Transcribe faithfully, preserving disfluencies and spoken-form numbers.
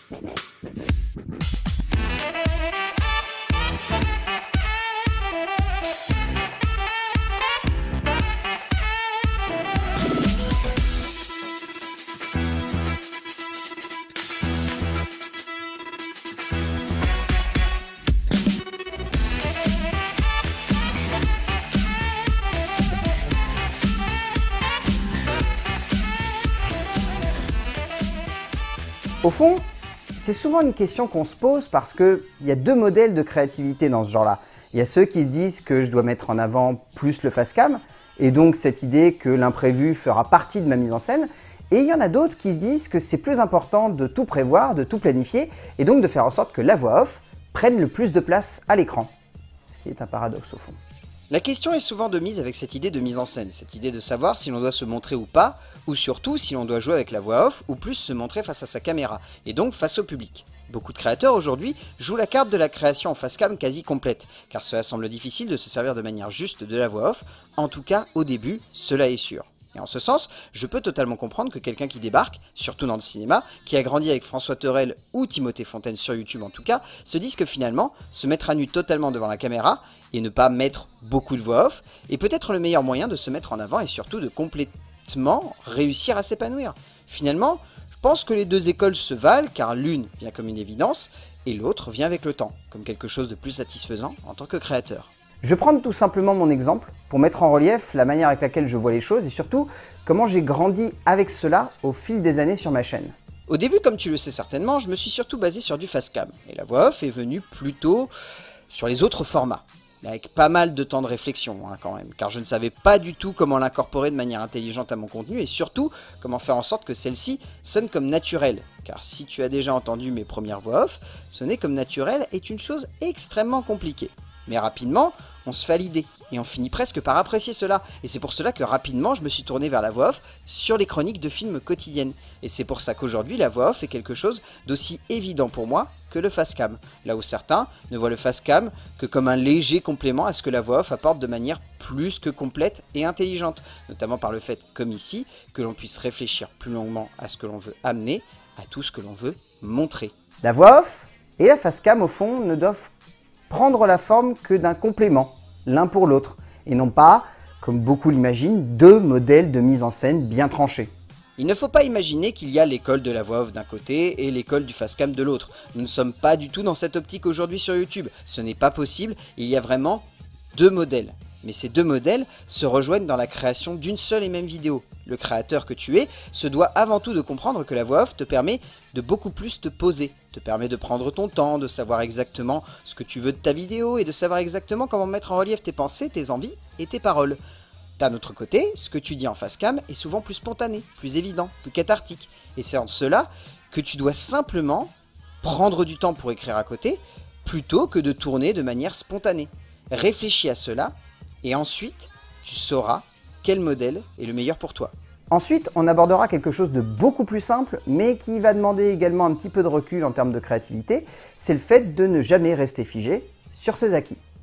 Au fond, c'est souvent une question qu'on se pose parce qu'il y a deux modèles de créativité dans ce genre-là. Il y a ceux qui se disent que je dois mettre en avant plus le face-cam, et donc cette idée que l'imprévu fera partie de ma mise en scène. Et il y en a d'autres qui se disent que c'est plus important de tout prévoir, de tout planifier, et donc de faire en sorte que la voix off prenne le plus de place à l'écran. Ce qui est un paradoxe au fond. La question est souvent de mise avec cette idée de mise en scène, cette idée de savoir si l'on doit se montrer ou pas, ou surtout si l'on doit jouer avec la voix off, ou plus se montrer face à sa caméra, et donc face au public. Beaucoup de créateurs aujourd'hui jouent la carte de la création en face-cam quasi complète, car cela semble difficile de se servir de manière juste de la voix off, en tout cas au début, cela est sûr. Et en ce sens, je peux totalement comprendre que quelqu'un qui débarque, surtout dans le cinéma, qui a grandi avec François Thorel ou Timothée Fontaine sur YouTube en tout cas, se dise que finalement, se mettre à nu totalement devant la caméra, et ne pas mettre beaucoup de voix off, est peut-être le meilleur moyen de se mettre en avant et surtout de complètement réussir à s'épanouir. Finalement, je pense que les deux écoles se valent, car l'une vient comme une évidence, et l'autre vient avec le temps, comme quelque chose de plus satisfaisant en tant que créateur. Je vais prendre tout simplement mon exemple pour mettre en relief la manière avec laquelle je vois les choses et surtout comment j'ai grandi avec cela au fil des années sur ma chaîne. Au début, comme tu le sais certainement, je me suis surtout basé sur du face-cam, et la voix off est venue plutôt sur les autres formats, mais avec pas mal de temps de réflexion hein, quand même, car je ne savais pas du tout comment l'incorporer de manière intelligente à mon contenu et surtout comment faire en sorte que celle-ci sonne comme naturelle. Car si tu as déjà entendu mes premières voix off, sonner comme naturel est une chose extrêmement compliquée. Mais rapidement, on se fait à l'idée, et on finit presque par apprécier cela, et c'est pour cela que rapidement je me suis tourné vers la voix off sur les chroniques de films quotidiennes, et c'est pour ça qu'aujourd'hui la voix off est quelque chose d'aussi évident pour moi que le face-cam, là où certains ne voient le face-cam que comme un léger complément à ce que la voix off apporte de manière plus que complète et intelligente, notamment par le fait, comme ici, que l'on puisse réfléchir plus longuement à ce que l'on veut amener, à tout ce que l'on veut montrer. La voix off et la face-cam au fond ne doivent prendre la forme que d'un complément, l'un pour l'autre, et non pas, comme beaucoup l'imaginent, deux modèles de mise en scène bien tranchés. Il ne faut pas imaginer qu'il y a l'école de la voix off d'un côté et l'école du face-cam de l'autre. Nous ne sommes pas du tout dans cette optique aujourd'hui sur YouTube. Ce n'est pas possible, il y a vraiment deux modèles. Mais ces deux modèles se rejoignent dans la création d'une seule et même vidéo. Le créateur que tu es se doit avant tout de comprendre que la voix off te permet de beaucoup plus te poser, te permet de prendre ton temps, de savoir exactement ce que tu veux de ta vidéo et de savoir exactement comment mettre en relief tes pensées, tes envies et tes paroles. D'un autre côté, ce que tu dis en face-cam est souvent plus spontané, plus évident, plus cathartique. Et c'est en cela que tu dois simplement prendre du temps pour écrire à côté, plutôt que de tourner de manière spontanée. Réfléchis à cela, et ensuite, tu sauras quel modèle est le meilleur pour toi. Ensuite, on abordera quelque chose de beaucoup plus simple, mais qui va demander également un petit peu de recul en termes de créativité, c'est le fait de ne jamais rester figé sur ses acquis.